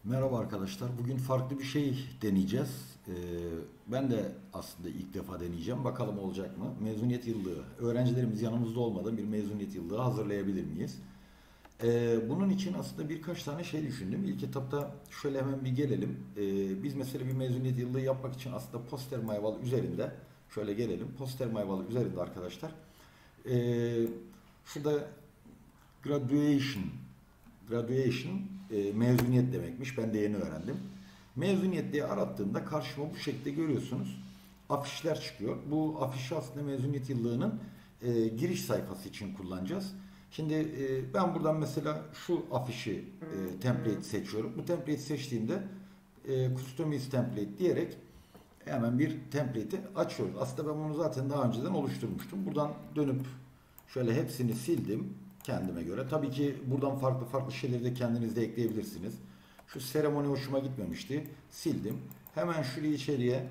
Merhaba arkadaşlar. Bugün farklı bir şey deneyeceğiz. Ben de aslında ilk defa deneyeceğim. Bakalım olacak mı? Mezuniyet yıllığı. Öğrencilerimiz yanımızda olmadan bir mezuniyet yıllığı hazırlayabilir miyiz? Bunun için aslında birkaç tane şey düşündüm. İlk etapta şöyle hemen bir gelelim. Biz mesela bir mezuniyet yıllığı yapmak için aslında poster mayval üzerinde şöyle gelelim. Poster mayval üzerinde arkadaşlar. Ee, Şurada graduation mezuniyet demekmiş. Ben de yeni öğrendim. Mezuniyet diye arattığımda karşıma bu şekilde görüyorsunuz. Afişler çıkıyor. Bu afişi aslında mezuniyet yıllığının giriş sayfası için kullanacağız. Şimdi ben buradan mesela şu afişi template seçiyorum. Bu template seçtiğimde customize template diyerek hemen bir template'i açıyoruz. Aslında ben bunu zaten daha önceden oluşturmuştum. Buradan dönüp şöyle hepsini sildim kendime göre. Tabii ki buradan farklı farklı şeyleri de kendiniz de ekleyebilirsiniz. Şu seremoni hoşuma gitmemişti. Sildim. Hemen şurayı içeriye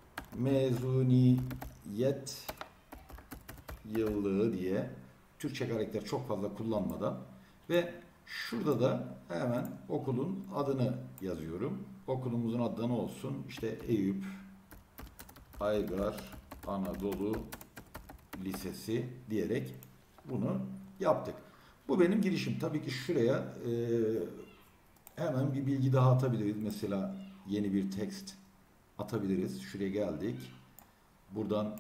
mezuniyet yıllığı diye Türkçe karakter çok fazla kullanmadan ve şurada da hemen okulun adını yazıyorum. Okulumuzun adı ne olsun? İşte Eyüp Aygar Anadolu Lisesi diyerek bunu yaptık. Bu benim girişim. Tabii ki şuraya hemen bir bilgi daha atabiliriz. Mesela yeni bir text atabiliriz. Şuraya geldik. Buradan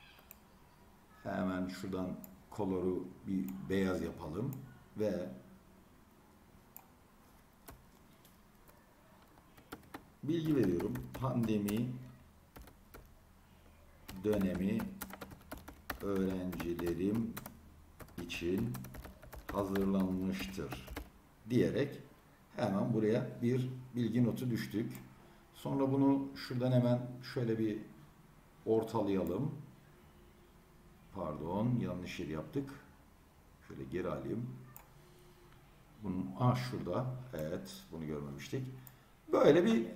hemen şuradan coloru bir beyaz yapalım ve bilgi veriyorum. Pandemi dönemi öğrencilerim için hazırlanmıştır diyerek hemen buraya bir bilgi notu düştük. Sonra bunu şuradan hemen şöyle bir ortalayalım. Pardon, yanlış yer yaptık. Şöyle geri alayım. Bunun şurada. Evet, bunu görmemiştik. Böyle bir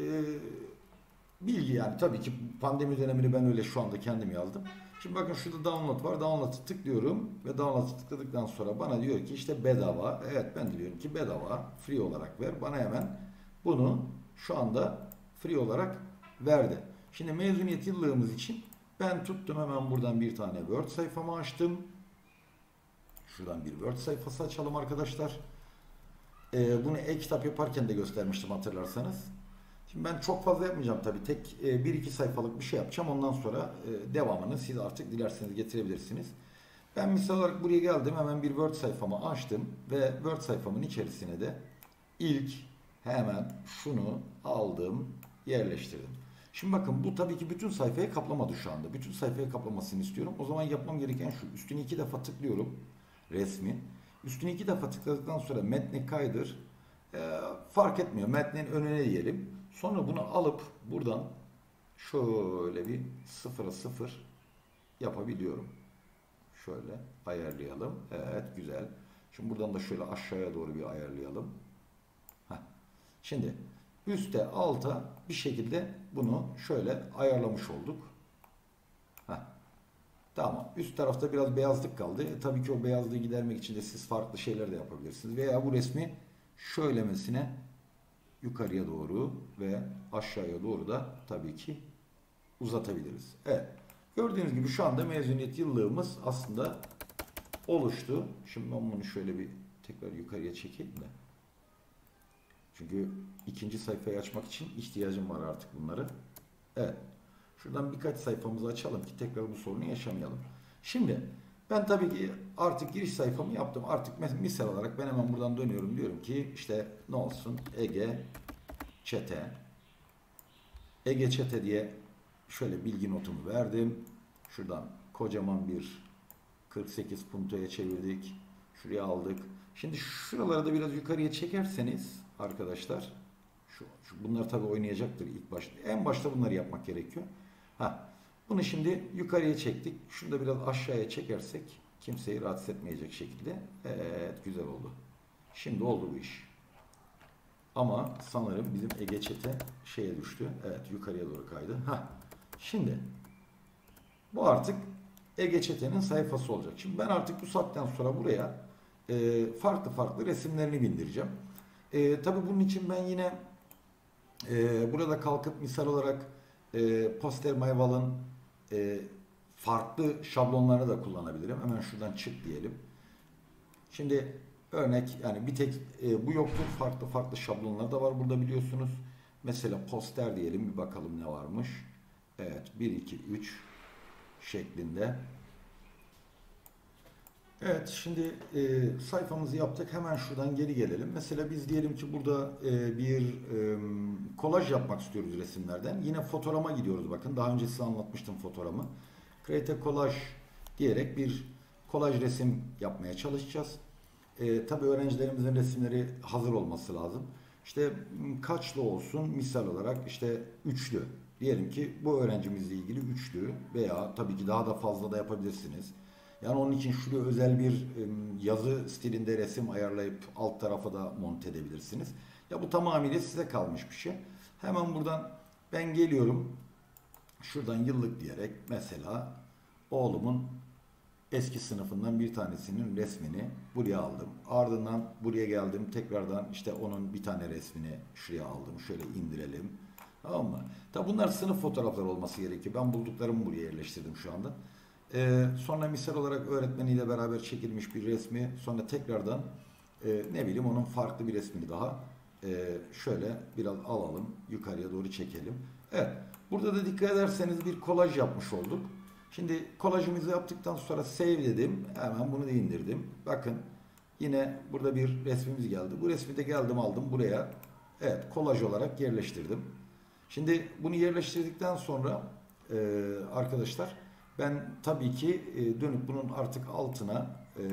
bilgi yani. Tabii ki pandemi dönemini ben öyle şu anda kendim yazdım. Şimdi bakın şurada download var. Download'ı tıklıyorum ve download'ı tıkladıktan sonra bana diyor ki işte bedava. Evet, ben de diyorum ki bedava, free olarak ver. Bana hemen bunu şu anda free olarak verdi. Şimdi mezuniyet yıllığımız için ben tuttum hemen buradan bir tane Word sayfamı açtım. Şuradan bir Word sayfası açalım arkadaşlar. Bunu e-kitap yaparken de göstermiştim hatırlarsanız. Şimdi ben çok fazla yapmayacağım tabii. Tek bir iki sayfalık bir şey yapacağım. Ondan sonra devamını siz artık dilerseniz getirebilirsiniz. Ben misal olarak buraya geldim. Hemen bir Word sayfamı açtım. Ve Word sayfamın içerisine de ilk hemen şunu aldım, yerleştirdim. Şimdi bakın bu tabii ki bütün sayfayı kaplamadı şu anda. Bütün sayfayı kaplamasını istiyorum. O zaman yapmam gereken şu. Üstüne iki defa tıklıyorum resmin. Üstüne iki defa tıkladıktan sonra metni kaydır. Fark etmiyor. Metnin önüne diyelim. Sonra bunu alıp buradan şöyle bir sıfıra sıfır yapabiliyorum. Şöyle ayarlayalım. Evet, güzel. Şimdi buradan da şöyle aşağıya doğru bir ayarlayalım. Heh. Şimdi üste alta bir şekilde bunu şöyle ayarlamış olduk. Heh. Tamam. Üst tarafta biraz beyazlık kaldı. Tabii ki o beyazlığı gidermek için de siz farklı şeyler de yapabilirsiniz. Veya bu resmi şöylemesine yukarıya doğru ve aşağıya doğru da tabii ki uzatabiliriz. Evet. Gördüğünüz gibi şu anda mezuniyet yıllığımız aslında oluştu. Şimdi ben bunu şöyle bir tekrar yukarıya çekeyim de. Çünkü ikinci sayfayı açmak için ihtiyacım var artık bunları. Evet. Şuradan birkaç sayfamızı açalım ki tekrar bu sorunu yaşamayalım. Şimdi ben tabii ki artık giriş sayfamı yaptım. Artık misal olarak ben hemen buradan dönüyorum. Diyorum ki işte ne olsun Ege Çete. Ege Çete diye şöyle bilgi notumu verdim. Şuradan kocaman bir 48 puntoya çevirdik. Şuraya aldık. Şimdi şuraları da biraz yukarıya çekerseniz arkadaşlar bunlar tabii oynayacaktır ilk başta. En başta bunları yapmak gerekiyor. Bunu şimdi yukarıya çektik. Şunu da biraz aşağıya çekersek kimseyi rahatsız etmeyecek şekilde. Evet, güzel oldu. Şimdi oldu bu iş. Ama sanırım bizim Ege Çete şeye düştü. Evet, yukarıya doğru kaydı. Şimdi bu artık Ege Çete'nin sayfası olacak. Şimdi ben artık bu saatten sonra buraya farklı farklı resimlerini bindireceğim. Tabii bunun için ben yine Burada kalkıp misal olarak Postermayval'ın e, farklı şablonlarını da kullanabilirim. Hemen şuradan çık diyelim. Şimdi örnek yani bir tek bu yoktur. Farklı farklı şablonlar da var burada biliyorsunuz. Mesela poster diyelim bir bakalım ne varmış. Evet 1, 2, 3 şeklinde. Evet şimdi sayfamızı yaptık. Hemen şuradan geri gelelim. Mesela biz diyelim ki burada bir kolaj yapmak istiyoruz resimlerden. Yine fotorama gidiyoruz bakın. Daha önce size anlatmıştım fotoramı. Create a collage diyerek bir kolaj resim yapmaya çalışacağız. Tabii öğrencilerimizin resimleri hazır olması lazım. İşte kaçlı olsun misal olarak işte üçlü. Diyelim ki bu öğrencimizle ilgili üçlü veya tabii ki daha da fazla da yapabilirsiniz. Yani onun için şuraya özel bir yazı stilinde resim ayarlayıp alt tarafa da monte edebilirsiniz. Ya bu tamamıyla size kalmış bir şey. Hemen buradan ben geliyorum. Şuradan yıllık diyerek mesela oğlumun eski sınıfından bir tanesinin resmini buraya aldım. Ardından buraya geldim. Tekrardan işte onun bir tane resmini şuraya aldım. Şöyle indirelim. Tamam mı? Tabi bunlar sınıf fotoğrafları olması gerekiyor. Ben bulduklarımı buraya yerleştirdim şu anda. Sonra misal olarak öğretmeniyle beraber çekilmiş bir resmi. Sonra tekrardan ne bileyim onun farklı bir resmini daha şöyle biraz alalım. Yukarıya doğru çekelim. Evet. Burada da dikkat ederseniz bir kolaj yapmış olduk. Şimdi kolajımızı yaptıktan sonra save dedim. Hemen bunu da indirdim. Bakın yine burada bir resmimiz geldi. Bu resmi de geldim aldım buraya. Evet kolaj olarak yerleştirdim. Şimdi bunu yerleştirdikten sonra arkadaşlar ben tabii ki dönüp bunun artık altına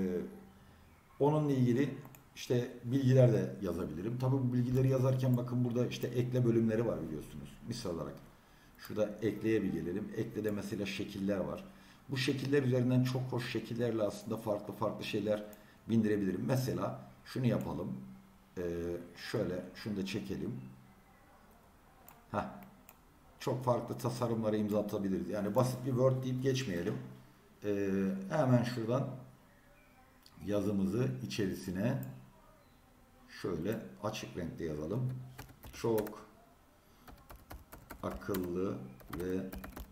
onunla ilgili işte bilgiler de yazabilirim. Tabii bu bilgileri yazarken bakın burada işte ekle bölümleri var biliyorsunuz. Misal olarak şurada ekleye bir gelelim. Eklede mesela şekiller var. Bu şekiller üzerinden çok hoş şekillerle aslında farklı farklı şeyler bindirebilirim. Mesela şunu yapalım. Şöyle şunu da çekelim. Heh. Çok farklı tasarımlara imza atabiliriz. Yani basit bir Word deyip geçmeyelim. Hemen şuradan yazımızı içerisine şöyle açık renkte yazalım. Çok akıllı ve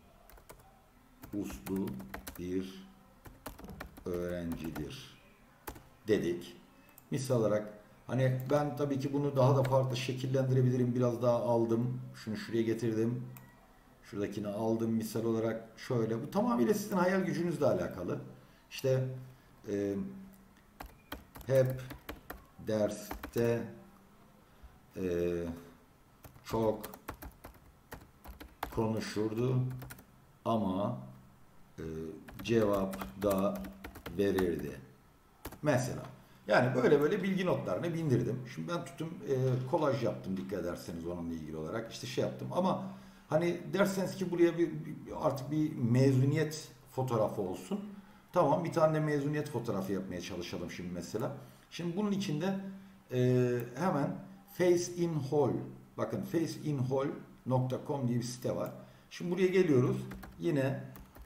uslu bir öğrencidir dedik. Misal olarak hani ben tabii ki bunu daha da farklı şekillendirebilirim. Biraz daha aldım. Şunu şuraya getirdim. Şuradakini aldım misal olarak şöyle. Bu tamamıyla sizin hayal gücünüzle alakalı. İşte hep derste e, çok konuşurdu ama cevap da verirdi. Mesela. Yani böyle böyle bilgi notlarını bindirdim. Şimdi ben tuttum kolaj yaptım dikkat ederseniz onunla ilgili olarak. İşte şey yaptım ama hani derseniz ki buraya artık bir mezuniyet fotoğrafı olsun. Tamam bir tane de mezuniyet fotoğrafı yapmaya çalışalım şimdi mesela. Şimdi bunun içinde hemen Face in Hall. Bakın faceinhall.com diye bir site var. Şimdi buraya geliyoruz. Yine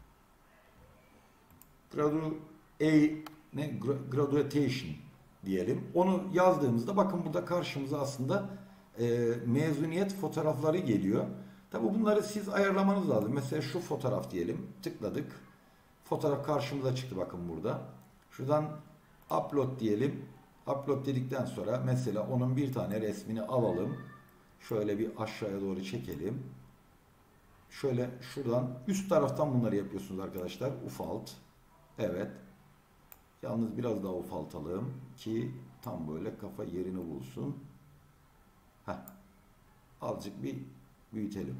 graduation diyelim. Onu yazdığımızda bakın burada karşımıza aslında mezuniyet fotoğrafları geliyor. Tabi bunları siz ayarlamanız lazım. Mesela şu fotoğraf diyelim. Tıkladık. Fotoğraf karşımıza çıktı bakın burada. Şuradan upload diyelim. Upload dedikten sonra mesela onun bir tane resmini alalım. Şöyle bir aşağıya doğru çekelim. Şöyle şuradan üst taraftan bunları yapıyorsunuz arkadaşlar. Ufalt. Evet. Yalnız biraz daha ufaltalım ki tam böyle kafa yerini bulsun. Heh. Azıcık bir büyütelim.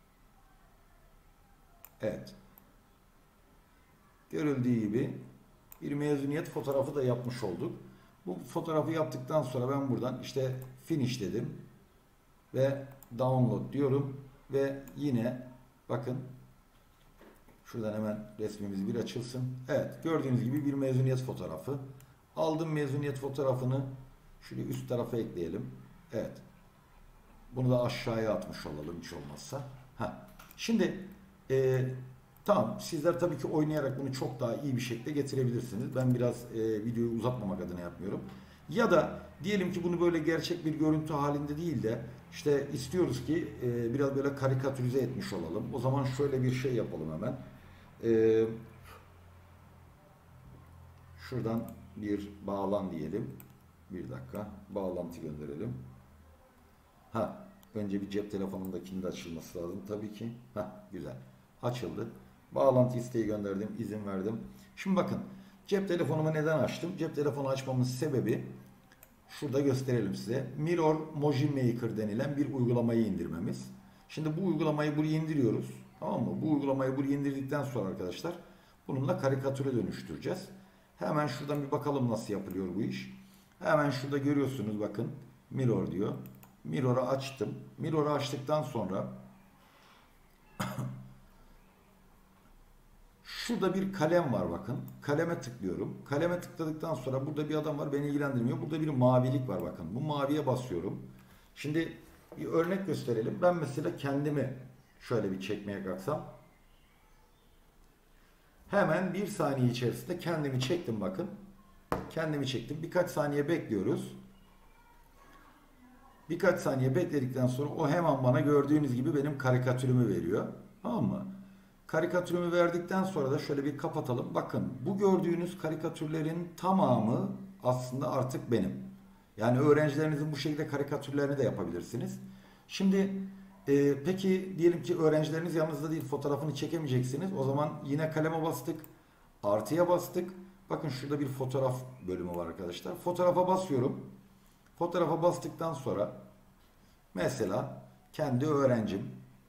Evet. Görüldüğü gibi bir mezuniyet fotoğrafı da yapmış olduk. Bu fotoğrafı yaptıktan sonra ben buradan işte finish dedim ve download diyorum ve yine bakın şuradan hemen resmimiz bir açılsın. Evet gördüğünüz gibi bir mezuniyet fotoğrafı. Aldım mezuniyet fotoğrafını şöyle üst tarafa ekleyelim. Evet. Bunu da aşağıya atmış olalım hiç olmazsa. Heh. Şimdi tamam sizler tabii ki oynayarak bunu çok daha iyi bir şekilde getirebilirsiniz. Ben biraz videoyu uzatmamak adına yapmıyorum. Ya da diyelim ki bunu böyle gerçek bir görüntü halinde değil de işte istiyoruz ki biraz böyle karikatürize etmiş olalım. O zaman şöyle bir şey yapalım hemen. E, Şuradan bir bağlan diyelim. Bir dakika. Bağlantı gönderelim. Ha, önce bir cep telefonundakinin de açılması lazım tabii ki. Ha, güzel. Açıldı. Bağlantı isteği gönderdim, izin verdim. Şimdi bakın, cep telefonumu neden açtım? Cep telefonu açmamın sebebi şurada gösterelim size. Mirror Moji Maker denilen bir uygulamayı indirmemiz. Şimdi bu uygulamayı buraya indiriyoruz. Tamam mı? Bu uygulamayı buraya indirdikten sonra arkadaşlar bununla karikatüre dönüştüreceğiz. Hemen şuradan bir bakalım nasıl yapılıyor bu iş. Hemen şurada görüyorsunuz bakın. Mirror diyor. Mirror'ı açtım. Mirror'ı açtıktan sonra şurada bir kalem var bakın. Kaleme tıklıyorum. Kaleme tıkladıktan sonra burada bir adam var, beni ilgilendirmiyor. Burada bir mavilik var bakın. Bu maviye basıyorum. Şimdi bir örnek gösterelim. Ben mesela kendimi şöyle bir çekmeye kalksam. Hemen bir saniye içerisinde kendimi çektim bakın. Kendimi çektim. Birkaç saniye bekliyoruz. Birkaç saniye bekledikten sonra o hemen bana gördüğünüz gibi benim karikatürümü veriyor. Tamam mı? Karikatürümü verdikten sonra da şöyle bir kapatalım. Bakın bu gördüğünüz karikatürlerin tamamı aslında artık benim. Yani öğrencilerinizin bu şekilde karikatürlerini de yapabilirsiniz. Şimdi peki diyelim ki öğrencileriniz yanınızda değil, fotoğrafını çekemeyeceksiniz. O zaman yine kaleme bastık. Artıya bastık. Bakın şurada bir fotoğraf bölümü var arkadaşlar. Fotoğrafa basıyorum. Fotoğrafa bastıktan sonra mesela kendi öğrencim,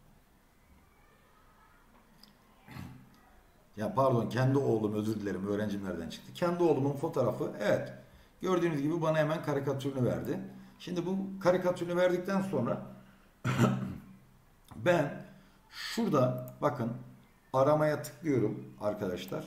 ya pardon kendi oğlum, özür dilerim, öğrencim nereden çıktı? Kendi oğlumun fotoğrafı, evet, gördüğünüz gibi bana hemen karikatürünü verdi. Şimdi bu karikatürünü verdikten sonra ben şurada bakın aramaya tıklıyorum arkadaşlar.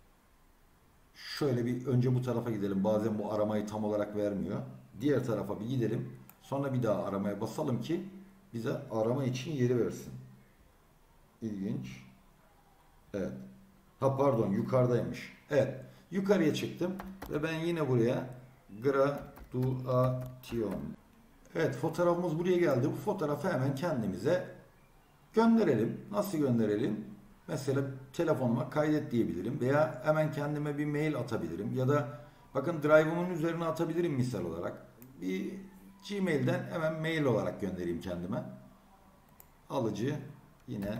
Şöyle bir önce bu tarafa gidelim. Bazen bu aramayı tam olarak vermiyor. Diğer tarafa bir gidelim. Sonra bir daha aramaya basalım ki bize arama için yeri versin. İlginç. Evet. Ha pardon, yukarıdaymış. Evet. Yukarıya çıktım ve ben yine buraya graduation. Evet, fotoğrafımız buraya geldi. Bu fotoğrafı hemen kendimize gönderelim. Nasıl gönderelim? Mesela telefonuma kaydet diyebilirim veya hemen kendime bir mail atabilirim ya da bakın Drive'ımın üzerine atabilirim misal olarak. Bir Gmail'den hemen mail olarak göndereyim kendime. Alıcı yine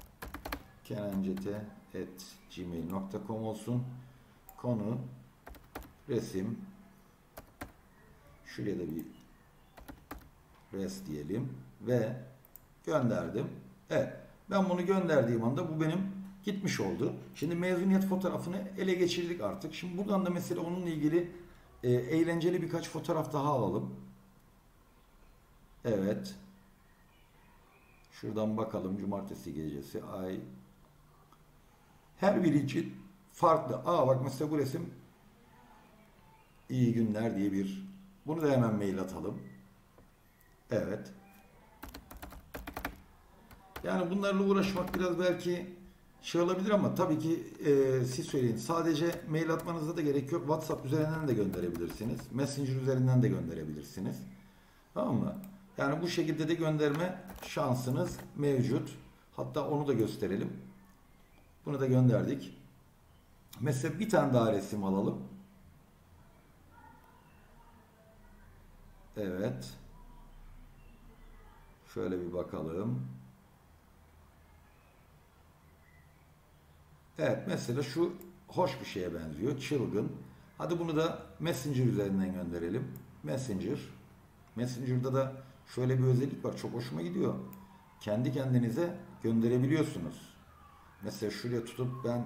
kenancete@gmail.com olsun. Konu resim. Şuraya da bir res diyelim ve gönderdim. Evet. Ben bunu gönderdiğim anda bu benim gitmiş oldu. Şimdi mezuniyet fotoğrafını ele geçirdik artık. Şimdi buradan da mesela onunla ilgili eğlenceli birkaç fotoğraf daha alalım. Evet. Şuradan bakalım. Cumartesi gecesi. Ay. Her biri için farklı. Aa bak mesela bu resim iyi günler diye bir. Bunu da hemen mail atalım. Evet. Yani bunlarla uğraşmak biraz belki şey olabilir ama tabii ki siz söyleyin. Sadece mail atmanıza da gerek yok. WhatsApp üzerinden de gönderebilirsiniz. Messenger üzerinden de gönderebilirsiniz. Tamam mı? Yani bu şekilde de gönderme şansınız mevcut. Hatta onu da gösterelim. Bunu da gönderdik. Mesela bir tane daha resim alalım. Evet. Şöyle bir bakalım. Evet, mesela şu hoş bir şeye benziyor. Çılgın. Hadi bunu da Messenger üzerinden gönderelim. Messenger. Messenger'da da şöyle bir özellik var. Çok hoşuma gidiyor. Kendi kendinize gönderebiliyorsunuz. Mesela şuraya tutup ben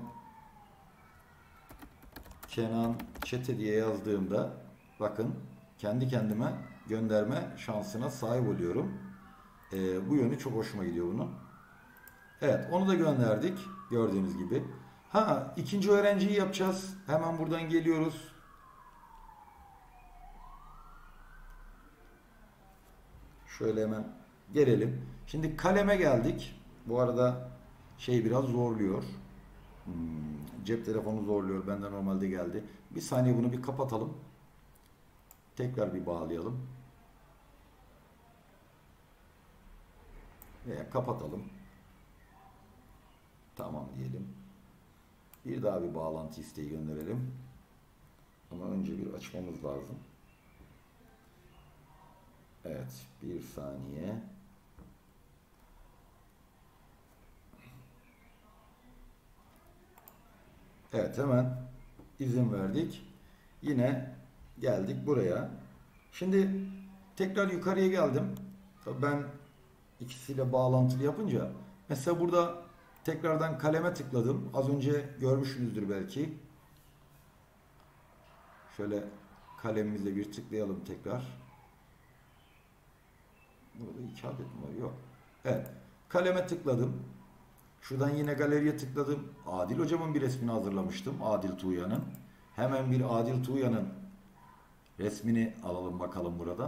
Kenan Çete diye yazdığımda bakın kendi kendime gönderme şansına sahip oluyorum. Bu yönü çok hoşuma gidiyor bunun. Evet, onu da gönderdik. Gördüğünüz gibi. Ha, ikinci öğrenciyi yapacağız. Hemen buradan geliyoruz. Şöyle hemen gelelim. Şimdi kaleme geldik. Bu arada şey biraz zorluyor. Cep telefonu zorluyor. Bende normalde geldi. Bir saniye bunu bir kapatalım. Tekrar bir bağlayalım. Veya kapatalım. Tamam diyelim. Bir daha bir bağlantı isteği gönderelim. Ama önce bir açmamız lazım. Evet, bir saniye. Evet, hemen izin verdik. Yine geldik buraya. Şimdi tekrar yukarıya geldim. Tabii ben ikisiyle bağlantılı yapınca mesela burada tekrardan kaleme tıkladım. Az önce görmüşsünüzdür belki. Şöyle kalemimize bir tıklayalım tekrar. Burada 2 adet mi var? Yok. Evet. Kaleme tıkladım. Şuradan yine galeriye tıkladım. Adil hocamın bir resmini hazırlamıştım. Adil Tuğyan'ın. Hemen bir Adil Tuğyan'ın resmini alalım bakalım buradan.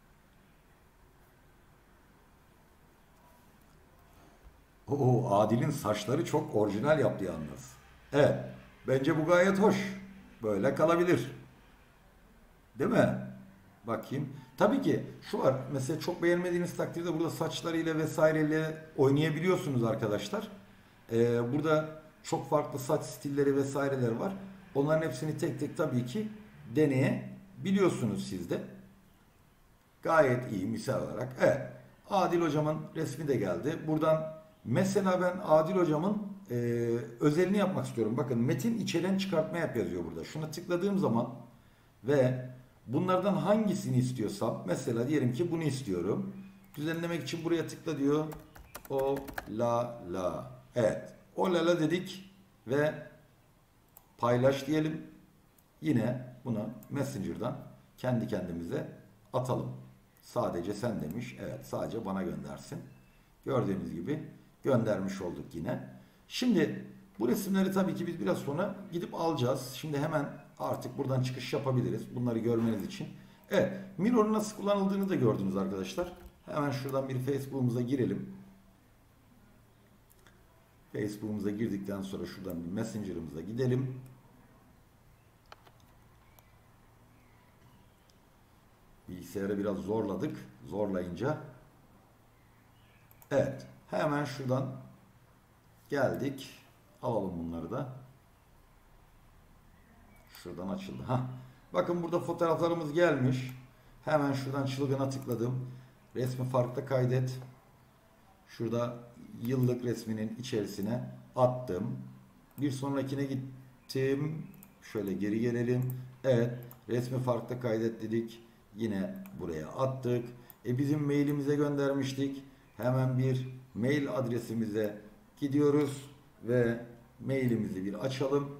Oo, Adil'in saçları çok orijinal yaptı yalnız. Evet. Bence bu gayet hoş. Böyle kalabilir. Değil mi? Bakayım. Tabii ki şu var. Mesela çok beğenmediğiniz takdirde burada saçlarıyla vesaireyle oynayabiliyorsunuz arkadaşlar. Burada çok farklı saç stilleri vesaireler var. Onların hepsini tek tek tabii ki deneyebiliyorsunuz siz de. Gayet iyi misal olarak. Evet. Adil hocamın resmi de geldi. Buradan mesela ben Adil hocamın özelini yapmak istiyorum. Bakın metin içeren çıkartma yap yazıyor burada. Şuna tıkladığım zaman ve bunlardan hangisini istiyorsam mesela diyelim ki bunu istiyorum. Düzenlemek için buraya tıkla diyor. O la la. Evet. O la la dedik ve paylaş diyelim. Yine bunu Messenger'dan kendi kendimize atalım. Sadece sen demiş. Evet, sadece bana göndersin. Gördüğünüz gibi göndermiş olduk yine. Şimdi bu resimleri tabii ki biz biraz sonra gidip alacağız. Şimdi hemen artık buradan çıkış yapabiliriz. Bunları görmeniz için. Evet, Mirror'un nasıl kullanıldığını da gördünüz arkadaşlar. Hemen şuradan bir Facebook'umuza girelim. Facebook'umuza girdikten sonra şuradan bir Messenger'ımıza gidelim. Bilgisayarı biraz zorladık. Zorlayınca. Evet. Hemen şuradan geldik. Alalım bunları da. Şuradan açıldı. Hah. Bakın burada fotoğraflarımız gelmiş. Hemen şuradan çılgına tıkladım. Resmi farklı kaydet. Şurada yıllık resminin içerisine attım. Bir sonrakine gittim. Şöyle geri gelelim. Evet. Resmi farklı kaydet dedik. Yine buraya attık. Bizim mailimize göndermiştik. Hemen bir mail adresimize gidiyoruz ve mailimizi bir açalım.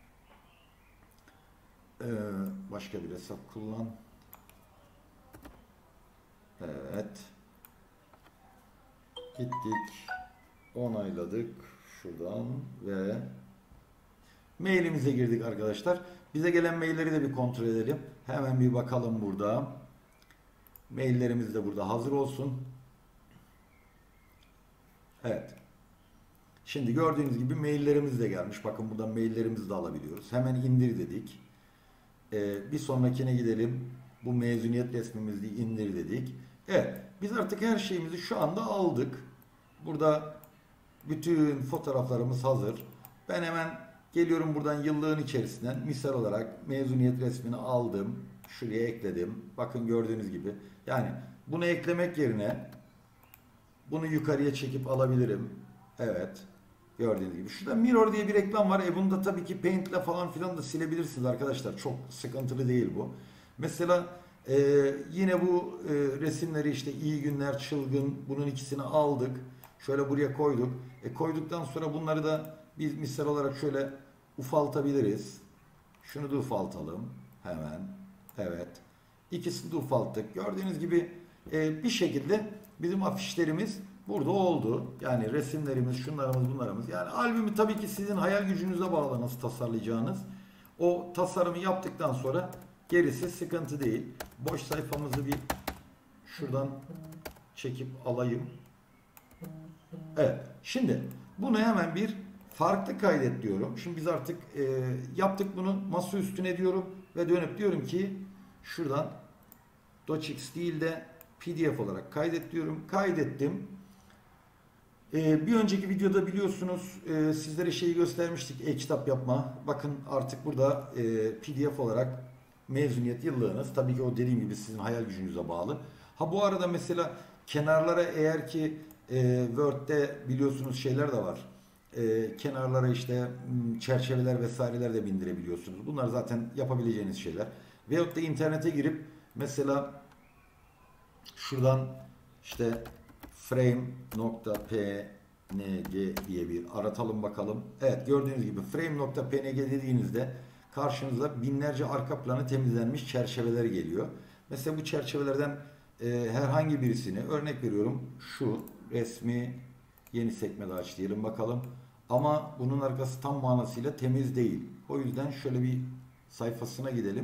Başka bir hesap kullan. Evet. Gittik. Onayladık. Şuradan ve mailimize girdik arkadaşlar. Bize gelen mailleri de bir kontrol edelim. Hemen bir bakalım burada. Maillerimiz de burada hazır olsun. Evet. Şimdi gördüğünüz gibi maillerimiz de gelmiş. Bakın buradan maillerimizi de alabiliyoruz. Hemen indir dedik. Bir sonrakine gidelim. Bu mezuniyet resmimizi indir dedik. Evet. Biz artık her şeyimizi şu anda aldık. Burada bütün fotoğraflarımız hazır. Ben hemen geliyorum buradan yıllığın içerisinden. Misal olarak mezuniyet resmini aldım. Şuraya ekledim. Bakın gördüğünüz gibi. Yani bunu eklemek yerine bunu yukarıya çekip alabilirim. Evet. Gördüğünüz gibi. Şurada Mirror diye bir reklam var. Bunu da tabii ki Paint ile falan filan da silebilirsiniz arkadaşlar. Çok sıkıntılı değil bu. Mesela yine bu resimleri işte iyi günler, çılgın bunun ikisini aldık. Şöyle buraya koyduk. Koyduktan sonra bunları da biz misal olarak şöyle ufaltabiliriz. Şunu da ufaltalım. Hemen. Evet. İkisini de ufalttık. Gördüğünüz gibi bir şekilde bizim afişlerimiz burada oldu. Yani resimlerimiz, şunlarımız, bunlarımız. Yani albümü tabii ki sizin hayal gücünüze bağlı nasıl tasarlayacağınız. O tasarımı yaptıktan sonra gerisi sıkıntı değil. Boş sayfamızı bir şuradan çekip alayım. Evet. Şimdi bunu hemen bir farklı kaydet diyorum. Şimdi biz artık yaptık bunu. Masa üstüne diyorum ve dönüp diyorum ki şuradan docx değil de PDF olarak kaydet diyorum. Kaydettim. Bir önceki videoda biliyorsunuz sizlere şeyi göstermiştik, e-kitap yapma. Bakın artık burada PDF olarak mezuniyet yıllığınız. Tabii ki o dediğim gibi sizin hayal gücünüze bağlı. Ha bu arada mesela kenarlara eğer ki Word'de biliyorsunuz şeyler de var. Kenarlara işte çerçeveler vesaireler de bindirebiliyorsunuz. Bunlar zaten yapabileceğiniz şeyler. Veyahut da internete girip mesela şuradan işte frame.png diye bir aratalım bakalım. Evet, gördüğünüz gibi frame.png dediğinizde karşınıza binlerce arka planı temizlenmiş çerçeveler geliyor. Mesela bu çerçevelerden herhangi birisini örnek veriyorum. Şu resmi yeni sekmede aç diyelim bakalım. Ama bunun arkası tam manasıyla temiz değil. O yüzden şöyle bir sayfasına gidelim.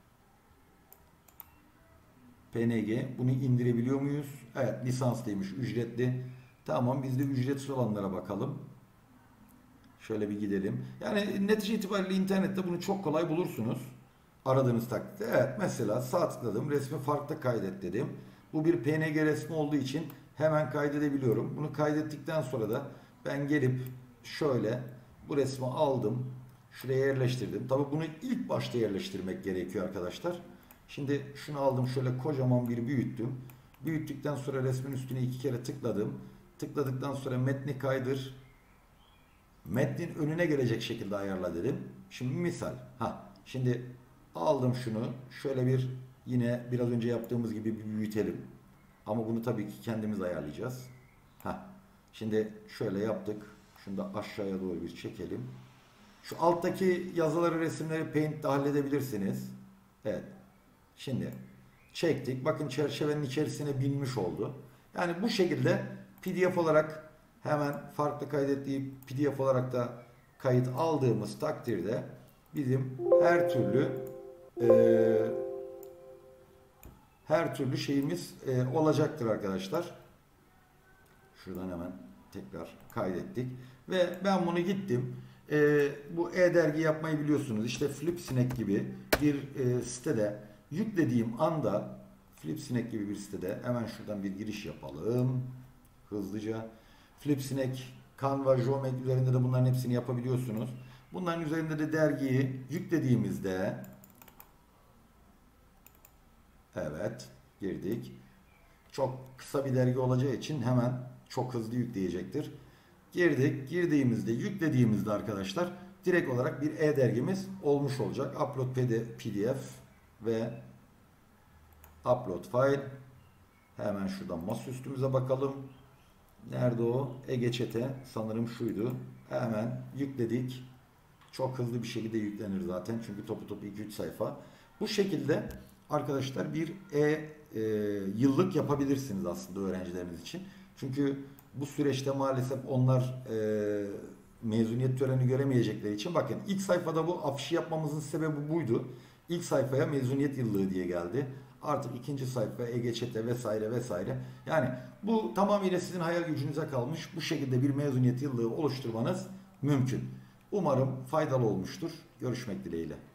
PNG. Bunu indirebiliyor muyuz? Evet, lisanslıymış, ücretli. Tamam, biz de ücretsiz olanlara bakalım. Şöyle bir gidelim. Yani netice itibariyle internette bunu çok kolay bulursunuz. Aradığınız takdirde. Evet, mesela sağ tıkladım. Resmi farklı kaydet dedim. Bu bir PNG resmi olduğu için hemen kaydedebiliyorum. Bunu kaydettikten sonra da ben gelip şöyle bu resmi aldım. Şuraya yerleştirdim. Tabii bunu ilk başta yerleştirmek gerekiyor arkadaşlar. Şimdi şunu aldım, şöyle kocaman bir büyüttüm. Büyüttükten sonra resmin üstüne 2 kere tıkladım. Tıkladıktan sonra metni kaydır. Metnin önüne gelecek şekilde ayarla dedim. Şimdi misal. Şimdi aldım şunu. Şöyle bir yine biraz önce yaptığımız gibi bir büyütelim. Ama bunu tabii ki kendimiz ayarlayacağız. Şimdi şöyle yaptık. Şunu da aşağıya doğru bir çekelim. Şu alttaki yazıları, resimleri Paint'te halledebilirsiniz. Evet. Şimdi çektik. Bakın çerçevenin içerisine binmiş oldu. Yani bu şekilde PDF olarak hemen farklı kaydettiği PDF olarak da kayıt aldığımız takdirde bizim her türlü şeyimiz olacaktır arkadaşlar. Şuradan hemen tekrar kaydettik. Ve ben bunu gittim. Bu e-dergi yapmayı biliyorsunuz. İşte Flipsnack gibi bir sitede yüklediğim anda, Flipsnack gibi bir sitede hemen şuradan bir giriş yapalım. Hızlıca. Flipsnack, Canva, Geometry üzerinde de bunların hepsini yapabiliyorsunuz. Bunların üzerinde de dergiyi yüklediğimizde evet, girdik. Çok kısa bir dergi olacağı için hemen çok hızlı yükleyecektir. Girdik. Girdiğimizde, yüklediğimizde arkadaşlar direkt olarak bir e-dergimiz olmuş olacak. Upload PDF ve upload file. Hemen şuradan masaüstümüze bakalım. Nerede o? Ege sanırım şuydu. Hemen yükledik. Çok hızlı bir şekilde yüklenir zaten. Çünkü topu 2-3 sayfa. Bu şekilde arkadaşlar bir yıllık yapabilirsiniz aslında öğrencileriniz için. Çünkü bu süreçte maalesef onlar mezuniyet töreni göremeyecekleri için, bakın ilk sayfada bu afişi yapmamızın sebebi buydu. İlk sayfaya mezuniyet yıllığı diye geldi. Artık ikinci sayfa Ege vesaire vesaire. Yani bu tamamıyla sizin hayal gücünüze kalmış. Bu şekilde bir mezuniyet yıllığı oluşturmanız mümkün. Umarım faydalı olmuştur. Görüşmek dileğiyle.